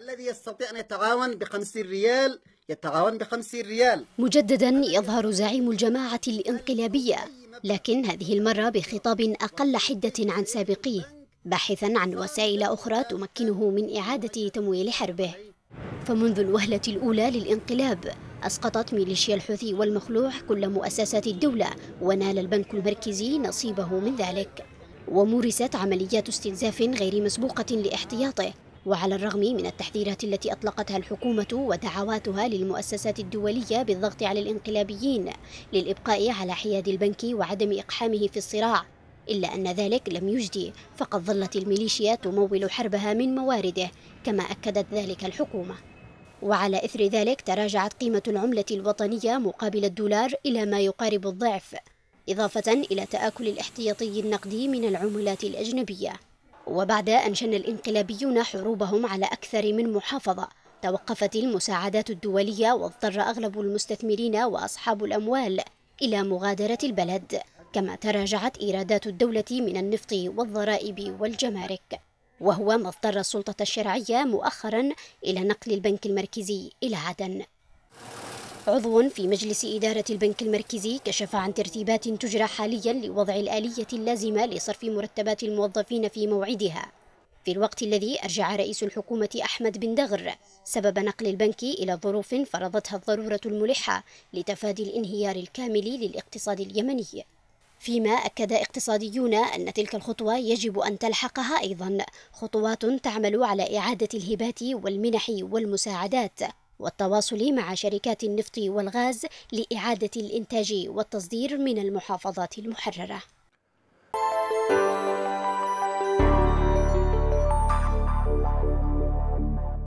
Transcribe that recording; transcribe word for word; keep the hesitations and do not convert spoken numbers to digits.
الذي يستطيع أن يتعاون بخمسين ريال يتعاون بخمسين ريال. مجددا يظهر زعيم الجماعة الانقلابية، لكن هذه المرة بخطاب أقل حدة عن سابقيه، باحثا عن وسائل أخرى تمكنه من إعادة تمويل حربه. فمنذ الوهلة الأولى للانقلاب أسقطت ميليشيا الحوثي والمخلوع كل مؤسسات الدولة، ونال البنك المركزي نصيبه من ذلك، ومورست عمليات استنزاف غير مسبوقة لاحتياطه. وعلى الرغم من التحذيرات التي أطلقتها الحكومة ودعواتها للمؤسسات الدولية بالضغط على الانقلابيين للإبقاء على حياد البنك وعدم إقحامه في الصراع، إلا أن ذلك لم يجدي، فقد ظلت الميليشيا تمول حربها من موارده كما أكدت ذلك الحكومة. وعلى إثر ذلك تراجعت قيمة العملة الوطنية مقابل الدولار إلى ما يقارب الضعف، إضافة إلى تآكل الاحتياطي النقدي من العملات الأجنبية. وبعد أن شن الانقلابيون حروبهم على أكثر من محافظة، توقفت المساعدات الدولية واضطر أغلب المستثمرين وأصحاب الأموال إلى مغادرة البلد، كما تراجعت إيرادات الدولة من النفط والضرائب والجمارك، وهو ما اضطر السلطة الشرعية مؤخرا إلى نقل البنك المركزي إلى عدن. عضو في مجلس إدارة البنك المركزي كشف عن ترتيبات تجرى حاليا لوضع الآلية اللازمة لصرف مرتبات الموظفين في موعدها، في الوقت الذي أرجع رئيس الحكومة أحمد بن دغر سبب نقل البنك إلى ظروف فرضتها الضرورة الملحة لتفادي الانهيار الكامل للاقتصاد اليمني. فيما أكد اقتصاديون أن تلك الخطوة يجب أن تلحقها أيضا خطوات تعمل على إعادة الهبات والمنح والمساعدات والتواصل مع شركات النفط والغاز لإعادة الإنتاج والتصدير من المحافظات المحررة.